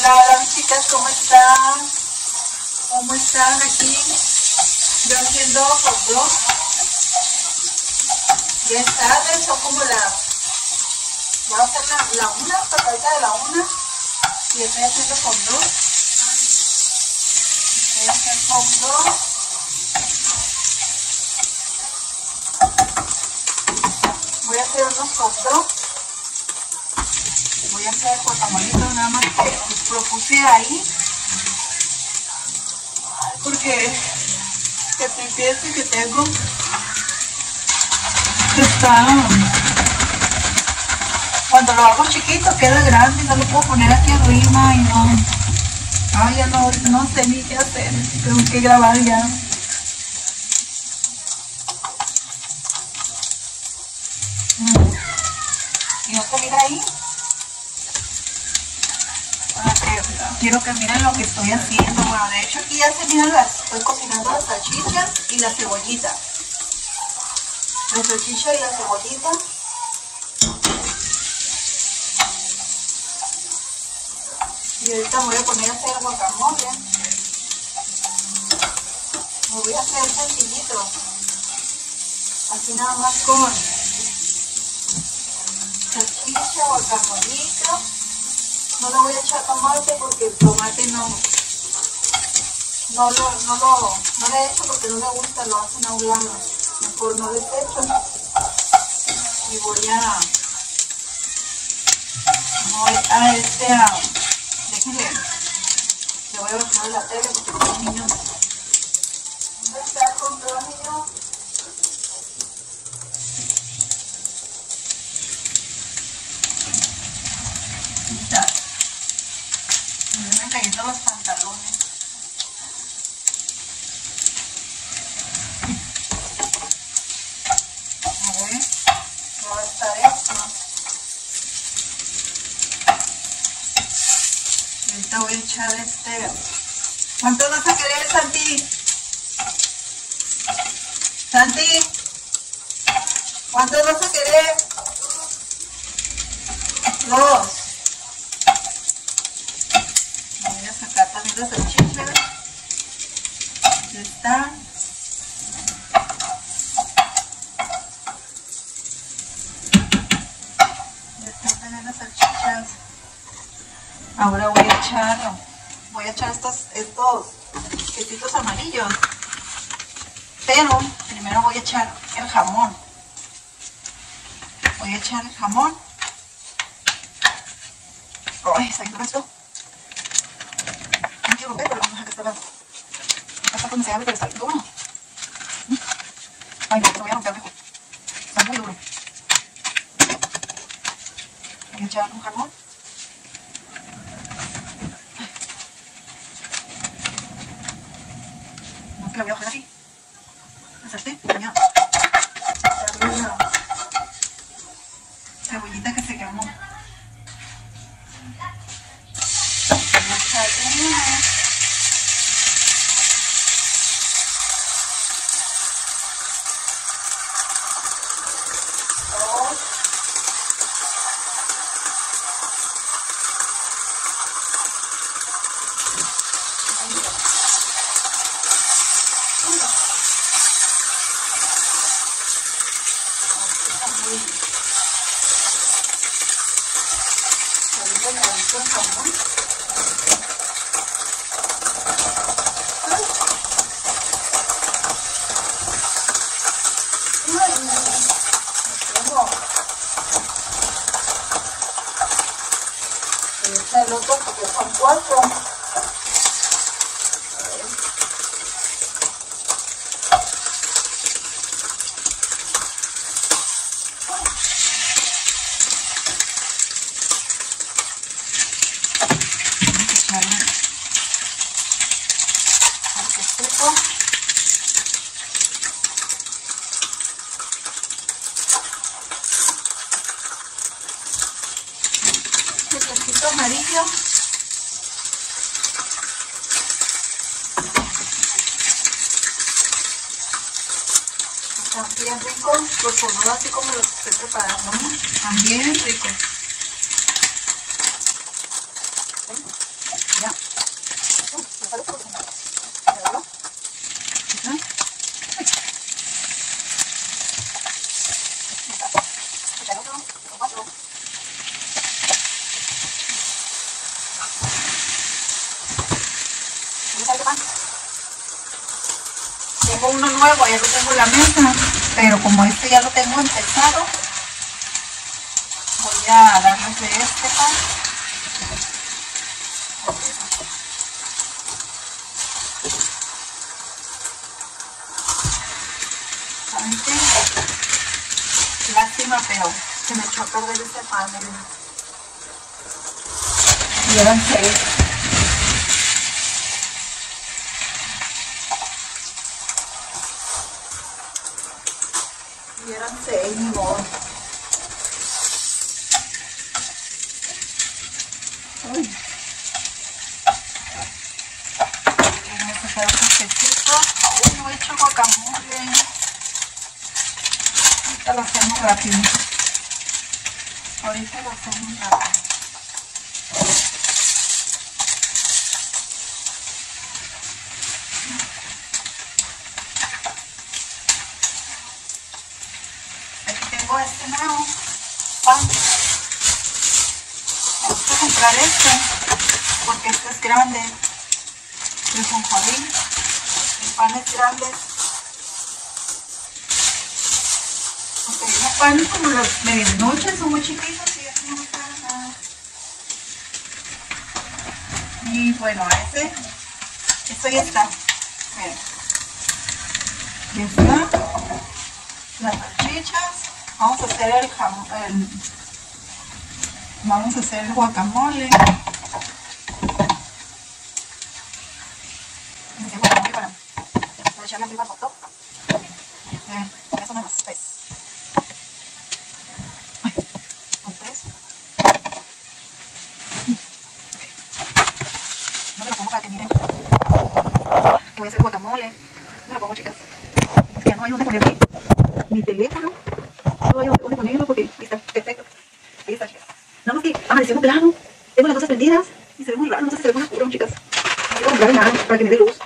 Hola chicas, ¿cómo están? ¿Cómo están aquí? Yo haciendo hot dog. Ya es tarde, son como voy a hacer la una, pasadita de la una. Y estoy haciendo hot dog. Voy a hacer hot dog. Voy a hacer unos hot dogs. Voy a hacer guacamolitos, nada más que los propuse ahí. Porque el pienso que tengo está, cuando lo hago chiquito queda grande, no lo puedo poner aquí arriba y no, ya no sé ni qué hacer, tengo que grabar ya. Y no se mira ahí. Quiero que miren lo que estoy haciendo. Bueno, de hecho aquí ya se miran estoy cocinando las salchichas y la cebollita. La salchicha y la cebollita. Y ahorita me voy a poner a hacer guacamole. Lo voy a hacer sencillito. Así nada más con salchicha, guacamolito. No le voy a echar tomate porque el tomate no le echo porque no me gusta, lo hacen a un lado. Mejor no les echo. Y voy a déjenle, le voy a bajar la tele porque los niños. ¿Dónde está el control, niño? Me están cayendo los pantalones. A ver, ¿cómo va a estar esto? Y ahorita voy a echar ¿Cuántos vas a querer, Santi? Santi, ¿cuántos vas a querer? 2. Voy a sacar también las salchichas. Ya están. Ya están también las salchichas. Ahora voy a echar estos quesitos amarillos. Pero primero voy a echar el jamón. Voy a echar el jamón. Ay, se quedó esto. No quiero romper, pero vamos a dejar que está lado. Acá está pronunciable, pero está duro. Ay, no, lo voy a romper mejor. Está muy duro. Voy a echar un jamón. No, que la voy a bajar así. La sartén, ya. La cebollita que se quemó. El otro porque son 4. Amarillo. Están bien ricos, los formados así como los estoy preparando, ¿no? Están bien ricos. tengo uno nuevo, ya lo tengo en la mesa, pero como este ya lo tengo empezado, voy a darles de este pan. ¿Saben qué? Lástima, pero se me echó a perder este pan. Y eran 6. Y eran 6, ni modo. Uy. Voy a sacar un cafecito. Aún no he hecho guacamole. Ahorita lo hacemos rápido. Ahorita lo hacemos rápido. Tengo este nuevo pan. Me gusta comprar este porque este es grande. El jonjolí. El pan es grande. Porque los panes como las medianoche son muy chiquitos y eso no me queda nada. Y bueno, esto ya está. Miren. Ya está. Las salchichas. Vamos a hacer el jamón, vamos a hacer el guacamole. Para echarle arriba al hot dog. Eso no es más, pues. Con 3. No me lo pongo para que miren. Voy a hacer guacamole. No lo pongo, chicas. Es que ya no hay donde poner mi teléfono. No hay donde ponerlo porque ahí está, perfecto. Ahí está, chicas. Nada más que amaneció nublado. Tengo las luces prendidas y se ve muy raro. No sé si se ve muy oscuro, chicas. No quiero comprar nada para que me dé luz.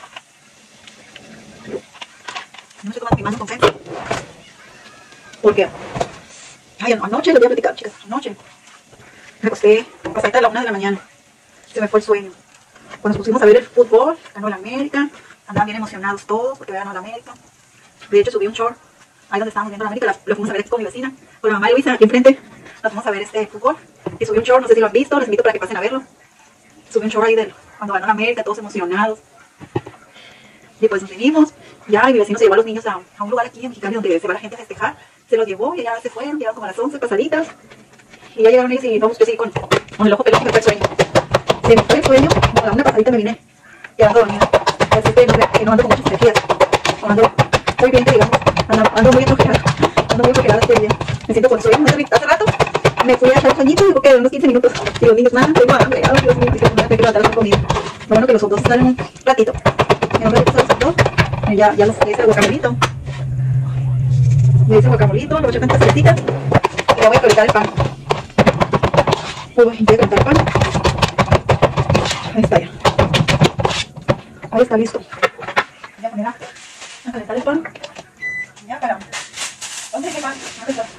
No estoy tomando mi mano con fe. Porque anoche lo voy a platicar, chicas. Anoche me acosté pasadita a la 1 de la mañana. Se me fue el sueño. Cuando nos pusimos a ver el fútbol, ganó la América. Andaban bien emocionados todos porque ganó la América. De hecho, subí un short ahí donde estábamos viendo la América. Lo fuimos a ver con mi vecina, con la mamá de Luisa, aquí enfrente. Nos fuimos a ver este fútbol. Y subí un short, no sé si lo han visto, les invito para que pasen a verlo. Subí un short ahí de cuando ganó la América, todos emocionados. Y pues nos vinimos. Ya, y mi vecino se llevó a los niños a un lugar aquí en Mexicali donde se va la gente a festejar. Se los llevó y ya se fueron, llegaron como a las 11 pasaditas. Y ya llegaron ellos y vamos que sí con el ojo pelón, que fue el sueño. Se me fue el sueño, como a la 1 pasadita me vine quedando dormida. Así que no ando con muchas energías. Estoy bien, digamos, ando muy troqueada este día. Me siento con sueño, hace rato me fui a echar un sueñito, digo que unos 15 minutos. Y los niños, nada, tengo hambre, ay Dios mío, tengo que levantar la comida. Lo bueno que los dos salen un ratito. En un ratito se los sacó, ya los hice el guacamolito. Le hice el guacamolito, lo voy a echar tanta salecita y ya voy a calentar el pan. Voy a calentar el pan. Ahí está ya. Ahí está listo. Voy a poner a calentar el pan. Ya para. ¿Dónde es el pan? ¿Dónde está?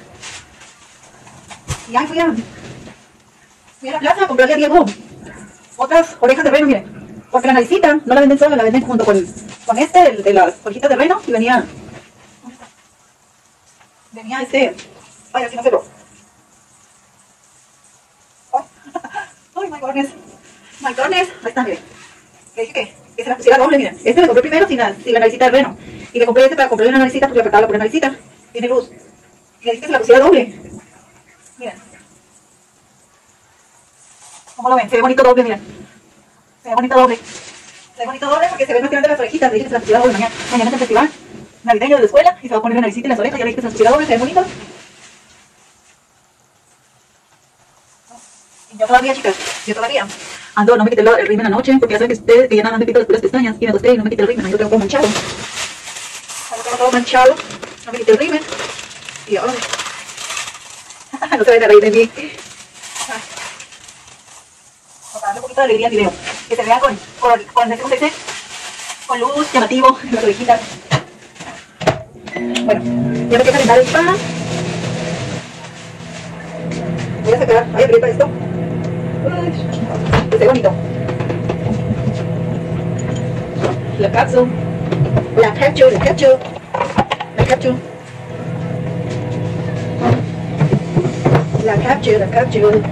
Y ahí fui a la plaza a comprarle a Diego otras orejas de reno, miren. Porque la naricita no la venden sola, la venden junto con este, el de las orejitas de reno. Y venía. ¿Dónde está? Venía ay, así no se lo. Ay, my goodness. My goodness. Ahí está, miren. Le dije que se la pusiera doble, miren. Este me compré primero sin la naricita de reno. Y le compré este para comprarle una naricita porque le faltaba la pura naricita. Tiene luz. Y le dije que se la pusiera doble. Miren. ¿Cómo lo ven? Se ve bonito doble, miren. Se ve bonito doble. Se ve bonito doble porque se ven más grandes las orejitas. Le dije que se la pusiera doble mañana. Mañana es el festival navideño de la escuela y se va a poner la naricita y las orejas. Ya le dije que se la pusiera doble, se ve bonito. Y yo todavía, chicas, ando, no me quité el rímel anoche porque ya saben que ustedes que ya nada más me quito las puras pestañas y me acosté y no me quité el rímel. Yo tengo todo manchado. Yo tengo todo manchado. No me quité el rímel. Y ahora no se vayan a reír de mí. Para darle un poquito de alegría al video. Que se vea con luz, llamativo, las orejitas. Bueno, ya me queda calentar el pan. Voy a sacar, ay, aprieta esto. Que esté bonito. La cápsula. La ketchup, la ketchup. La ketchup. La ketchup, la ketchup.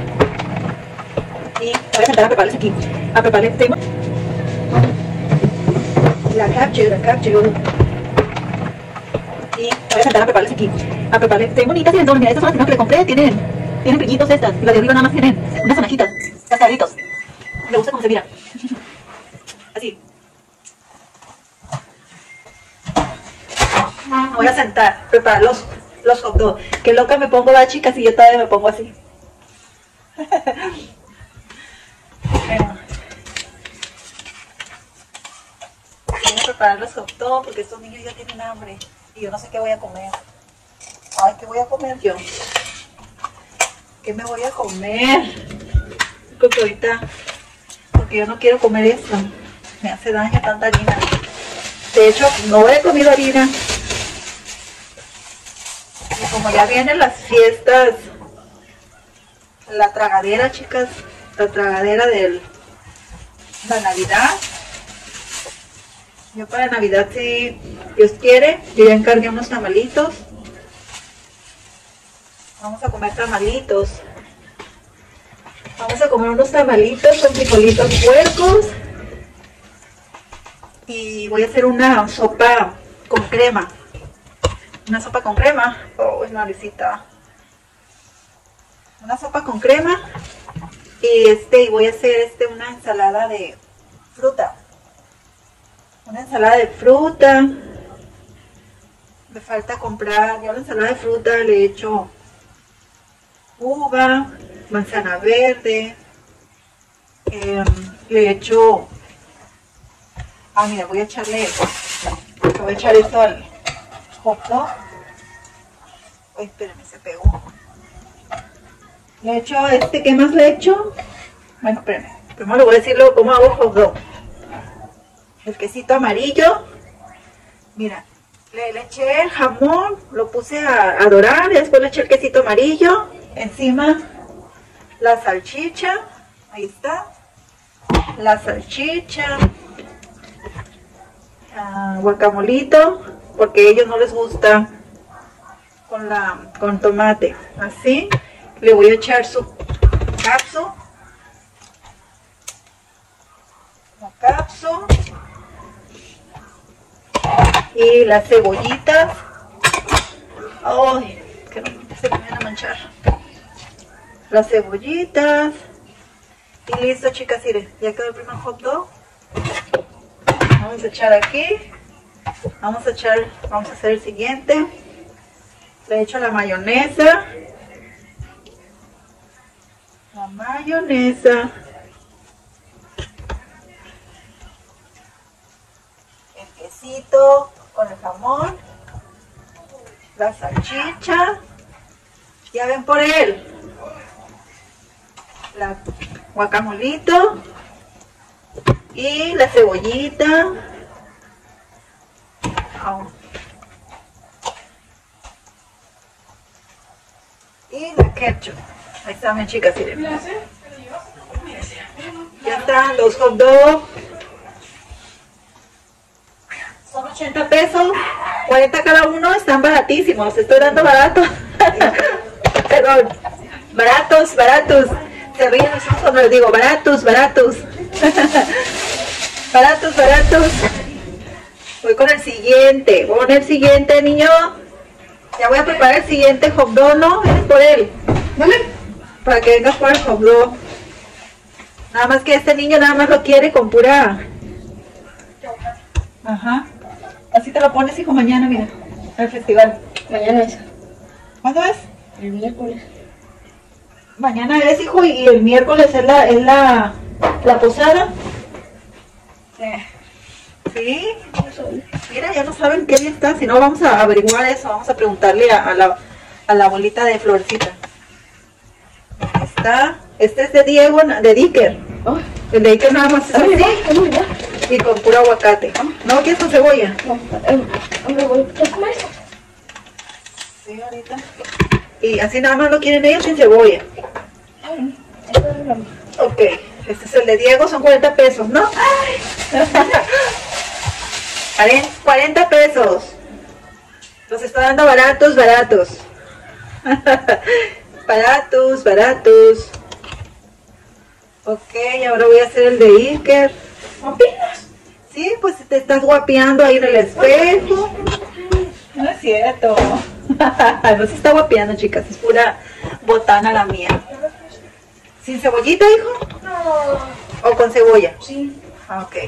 Y voy a sentar a prepararles aquí. A prepararles tema. La ketchup, la ketchup. Y voy a sentar a prepararles aquí. A prepararles. Estén bonitas y entonces, mira, estas son las que le compré. Tienen brillitos estas. Y las de arriba nada más tienen unas sonajitas. Cascaditos. Me gusta cómo se mira. Así. Me voy a sentar, preparar los hot dogs. Qué loca me pongo la chica si yo todavía me pongo así. Voy a preparar los hot dogs porque estos niños ya tienen hambre. Y yo no sé qué voy a comer. Ay, ¿qué voy a comer yo? ¿Qué me voy a comer? Porque ahorita, porque yo no quiero comer esto. Me hace daño tanta harina. De hecho, no he comido harina. Y como ya vienen las fiestas, la tragadera, chicas, la tragadera de la Navidad. Yo para Navidad, si Dios quiere, yo ya encargué unos tamalitos. Vamos a comer tamalitos. Vamos a comer unos tamalitos con frijolitos puercos. Y voy a hacer una sopa con crema. Una sopa con crema. Oh, es naricita. Una sopa con crema. Y voy a hacer una ensalada de fruta. Una ensalada de fruta. Me falta comprar. Yo a la ensalada de fruta le echo uva, manzana verde. Le echo. Ah, mira, voy a echar esto al hot dog. Ay, espérame, se pegó. Le echo ¿qué más le echo? Bueno, espérame. Primero le voy a decir cómo hago hot dog. El quesito amarillo. Mira, le eché el jamón, lo puse a dorar, y después le eché el quesito amarillo. Encima, la salchicha. Ahí está. La salchicha. Guacamolito, porque a ellos no les gusta con tomate. Así le voy a echar su capsu, la capsu y las cebollitas. Ay, que no se me van a manchar. Las cebollitas y listo, chicas. Miren, ya quedó el primer hot dog. Vamos a echar aquí. Vamos a hacer el siguiente. Le echo la mayonesa. La mayonesa. El quesito con el jamón. La salchicha. Ya ven por él. La guacamolito. Y la cebollita. Oh. Y la ketchup. Ahí están, mis chicas. Miren. Ya están los hot dogs. Son 80 pesos. 40 cada uno. Están baratísimos. Estoy dando barato. Perdón. Baratos. Se ríen los ojos cuando les digo baratos. Baratos. Voy con el siguiente. Voy con el siguiente, niño. Ya voy a preparar el siguiente hot dog, ¿no? Vienes por él. ¿Vale? Para que vengas por el hot dog. Nada más que este niño nada más lo quiere con pura. Ajá. Así te lo pones, hijo, mañana, mira. Al festival. Mañana es. ¿Cuándo es? El miércoles. Mañana es, hijo, y el miércoles es la posada. Sí. Mira, ya no saben qué día está. Si no, vamos a averiguar eso. Vamos a preguntarle a la abuelita de Florecita. Está. Este es de Diego, de Dicker. Oh. El de Dicker nada más es así. Y con puro aguacate. ¿No quieres con cebolla? No, ¿qué comes? Sí, ahorita. Y así nada más lo quieren ellos sin cebolla. Ok. Este es el de Diego, son 40 pesos, ¿no? 40 pesos. Los está dando baratos, baratos. Baratos, baratos. Ok, ahora voy a hacer el de Iker. ¿Opinas? Sí, pues te estás guapeando ahí en el espejo. No es cierto. No se está guapeando, chicas. Es pura botana la mía. ¿Sin cebollita, hijo? No. ¿O con cebolla? Sí. Ah, ok.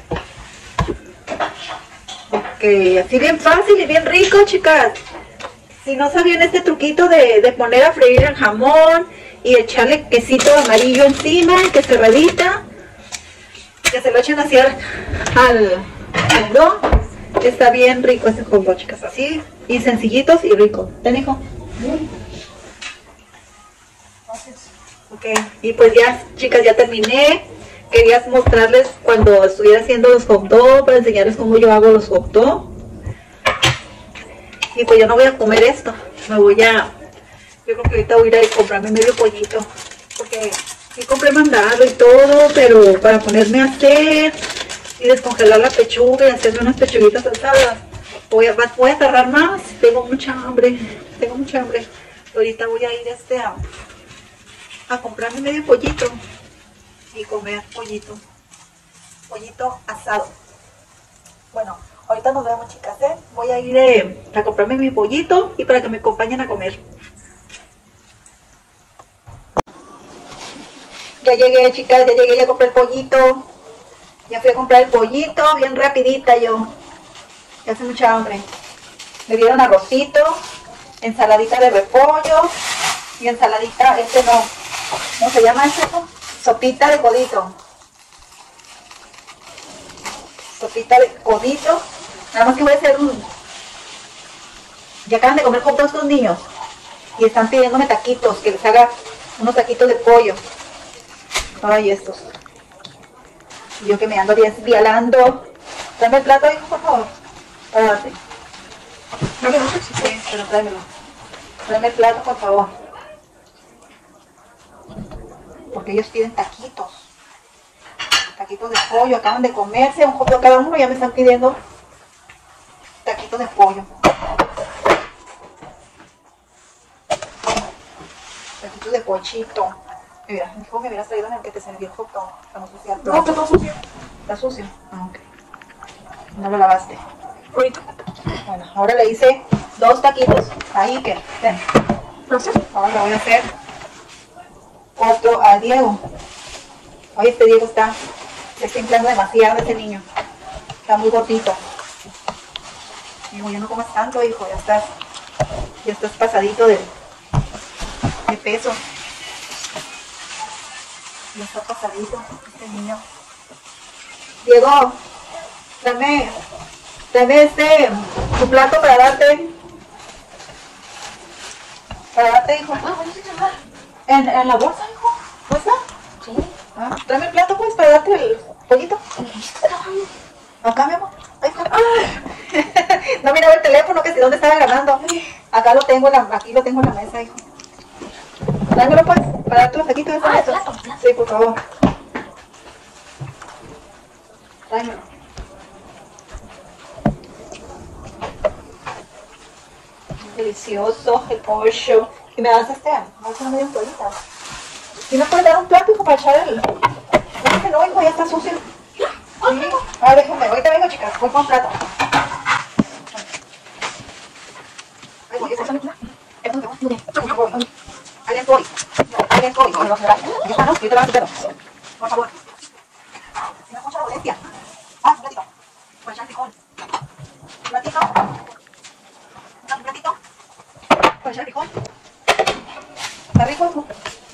Ok, así bien fácil y bien rico, chicas. Si no sabían este truquito de poner a freír el jamón y echarle quesito amarillo encima, que se redita, que se lo echen así al hot dog, está bien rico ese hot dog, chicas. Así, y sencillitos y rico. ¿Ten, hijo? Ok, y pues ya, chicas, ya terminé. Quería mostrarles cuando estuviera haciendo los hot dog, para enseñarles cómo yo hago los hot dog. Y pues yo no voy a comer esto, yo creo que ahorita voy a ir a comprarme medio pollito, porque sí compré mandado y todo, pero para ponerme a hacer y descongelar la pechuga y hacerme unas pechuguitas asadas, voy a tardar más. Tengo mucha hambre. Ahorita voy a ir a comprarme medio pollito y comer pollito asado. Bueno, ahorita nos vemos, chicas, ¿eh? Voy a ir a comprarme mi pollito y para que me acompañen a comer. Ya llegué, chicas, ya compré el pollito. Ya fui a comprar el pollito, bien rapidita yo. Ya hace mucha hambre. Me dieron arrocito, ensaladita de repollo y ensaladita, ¿cómo se llama eso? Sopita de codito. Sopita de codito. Nada más que voy a hacer Ya acaban de comer hot dogs los niños y están pidiéndome taquitos, que les haga unos taquitos de pollo. Ay, estos. Y yo que me ando desvialando. Dame el plato, hijo, por favor. Párate. Sí, pero tráemelo. Tráeme el plato, por favor. Porque ellos piden taquitos. Taquitos de pollo. Acaban de comerse un hot dog cada uno y ya me están pidiendo taquitos de pollo. Taquitos de pochito. Mira, dijo que me hubieras traído en el que te serví el hot dog. Para no ensuciar todo. No, está sucio. ¿Está sucio? Ah, ok. No lo lavaste. Ahorita. Bueno, ahora le hice 2 taquitos a Iker. Ven. Gracias. Ahora le voy a hacer otro a Diego. Oye, este Diego se está inflando demasiado, ese niño. Está muy gordito. Digo, ya no comas tanto, hijo. Ya estás pasadito de peso. Ya está pasadito este niño. Diego, dame tu plato para darte. Hijo. Ah, bueno, sí, chaval. ¿En la bolsa, hijo? ¿No está? Sí. Ah, tráeme el plato, pues, para darte el pollito. Acá, mi amor. Ahí está. No miraba el teléfono, que si dónde estaba grabando. Acá lo tengo aquí lo tengo en la mesa, hijo. Dámelo, pues, para darte los taquitos de plato. Sí, por favor. Tráemelo. Delicioso el pollo. Y me das me das una media pollita. ¿Y me puedes dar un plato, hijo, para echar el...? No, hijo, ya está sucio. Sí. Ah, déjame, ahorita vengo, chicas. Voy con un plato. Ahí voy, ¿es dónde voy? Alguien voy. ¿Ya está, no? Yo te lo voy a por favor. Si me escucha la dolencia. Un platito. Para echar frijol. Un platito. Un platito. Para echar frijol. ¿Está rico, hijo?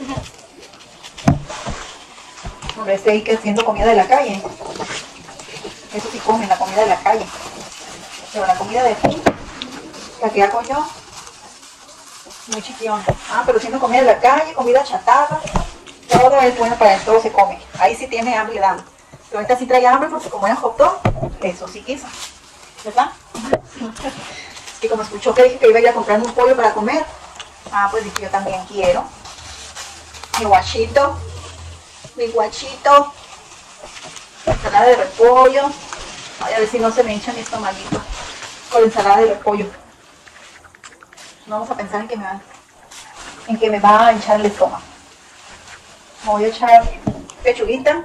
Hombre, este Iker haciendo comida de la calle. Eso sí comen, la comida de la calle. Pero la comida de aquí, la que hago yo, muy chiquión. Ah, pero siendo comida de la calle, comida chatarra, todo es bueno para él, todo se come. Ahí sí tiene hambre, le damos. Pero ahorita sí trae hambre porque como era hot dog, eso sí quiso. ¿Verdad? Es que como escuchó que dije que iba a ir a comprarme un pollo para comer, pues dije yo también quiero. Mi guachito, ensalada de repollo, Ay, a ver si no se me hincha mi estomaguito con la ensalada de repollo. No vamos a pensar en que me va a hinchar el estómago. Me voy a echar pechuguita.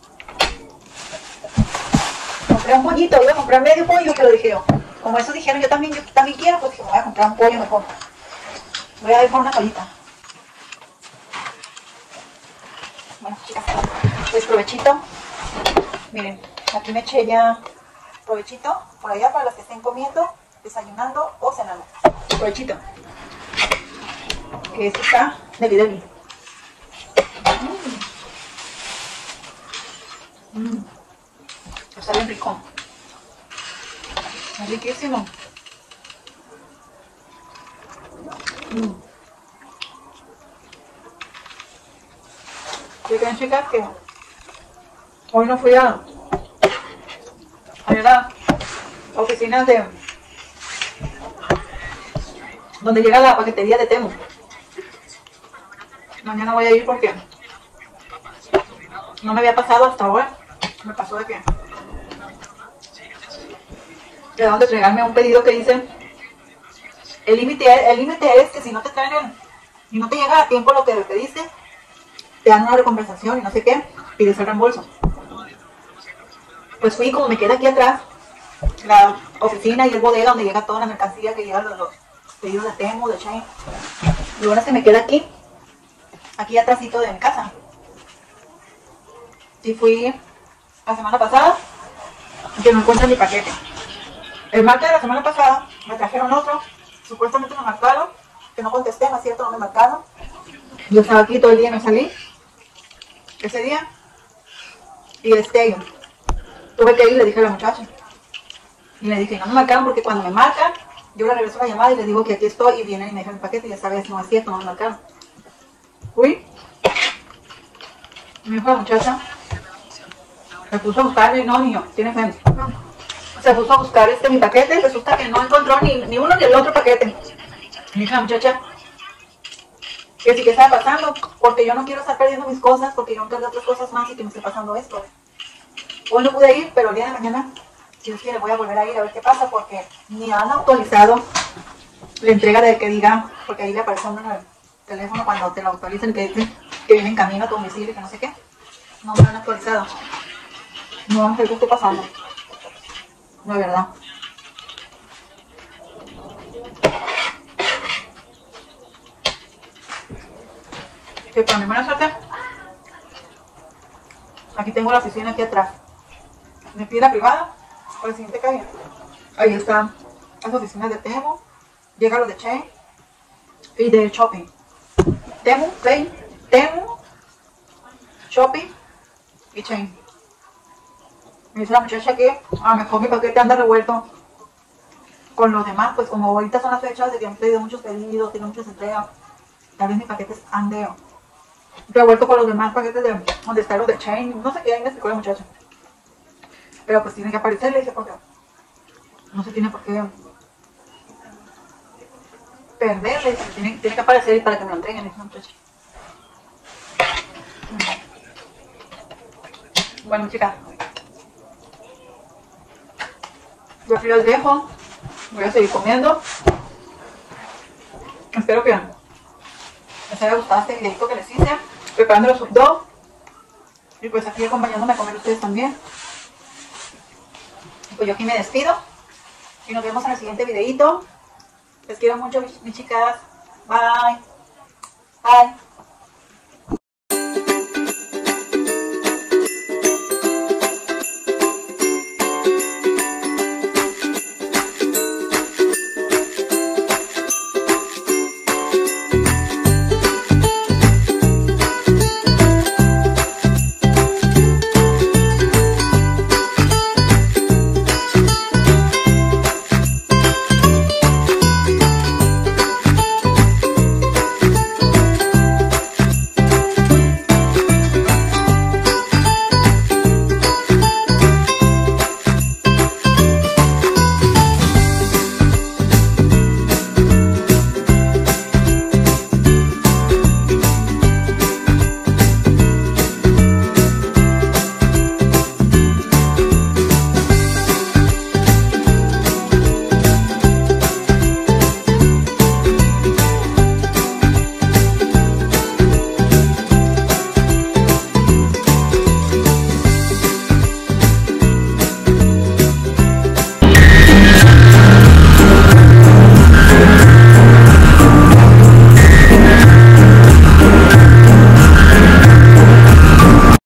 Compré un pollito, iba a comprar medio pollo, pero dije yo, como eso dijeron, yo también quiero, pues dije, me voy a comprar un pollo mejor. Voy a ir por una colita. Bueno, chicas, pues provechito. Miren, aquí me eché ya provechito por allá para las que estén comiendo, desayunando o cenando. Provechito. Que esto está deli. Está bien rico. Es riquísimo. Fíjense, chicas, que hoy no fui a la oficina de donde llega la paquetería de Temu. Mañana voy a ir porque no me había pasado hasta ahora. Me pasó de que quedaron de entregarme un pedido que dice el límite es que si no te traen y no te llega a tiempo lo que pediste, te dan una recompensación y no sé qué, pides el reembolso. Pues fui, como me queda aquí atrás la oficina y el bodega donde llega toda la mercancía que llega los pedidos de Temu, de Shein. Y bueno, es que me queda aquí atrásito de mi casa. Y fui la semana pasada que no encuentro mi paquete. El martes de la semana pasada me trajeron otro, supuestamente me marcaron, que no contesté, no es cierto, no me marcaron. Yo estaba aquí todo el día, me salí ese día y tuve que ir, le dije a la muchacha y le dije, no me marcaron porque cuando me marcan yo le regreso la llamada y le digo que aquí estoy y vienen y me dejan el paquete y esta vez no es cierto, no me marcaron. Fui, me dijo la muchacha, se puso a buscar y no, niño, tiene fe. Se puso a buscar mi paquete y resulta que no encontró ni uno ni el otro paquete. Me dijo la muchacha que sí que estaba pasando, porque yo no quiero estar perdiendo mis cosas, porque yo encargué otras cosas más y que me esté pasando esto. Hoy no pude ir, pero el día de mañana, si Dios quiere, voy a volver a ir a ver qué pasa, porque ni han actualizado la entrega de que diga, porque ahí le aparece uno en el teléfono cuando te lo actualizan, que dice que viene en camino a tu domicilio, que no sé qué. No me lo han actualizado. No sé qué esté pasando. La verdad. Que para mi buena suerte, aquí tengo la oficina aquí atrás. Me pide la privada, por el siguiente calle. Ahí están las oficinas de Temu, llega lo de Shein y de Shopping. Temu, Shopping y Shein. Me dice la muchacha que a lo mejor mi paquete anda revuelto con los demás, pues como ahorita son las fechas de que han pedido muchos pedidos, tiene muchas entregas, tal vez mis paquetes ande revuelto con los demás paquetes de donde está los de Shein, no sé qué, ahí me explicó la muchacha. Pero pues tiene que aparecer, le dije, porque no se tiene por qué perderle, tiene que aparecer para que me lo entreguen, le dije a la muchacha. Bueno, chicas, yo aquí los dejo, voy a seguir comiendo. Espero que les haya gustado este videito que les hice, preparando los hot dogs. Y pues aquí acompañándome a comer ustedes también. Y pues yo aquí me despido. Y nos vemos en el siguiente videito. Les quiero mucho, mis chicas. Bye. Bye.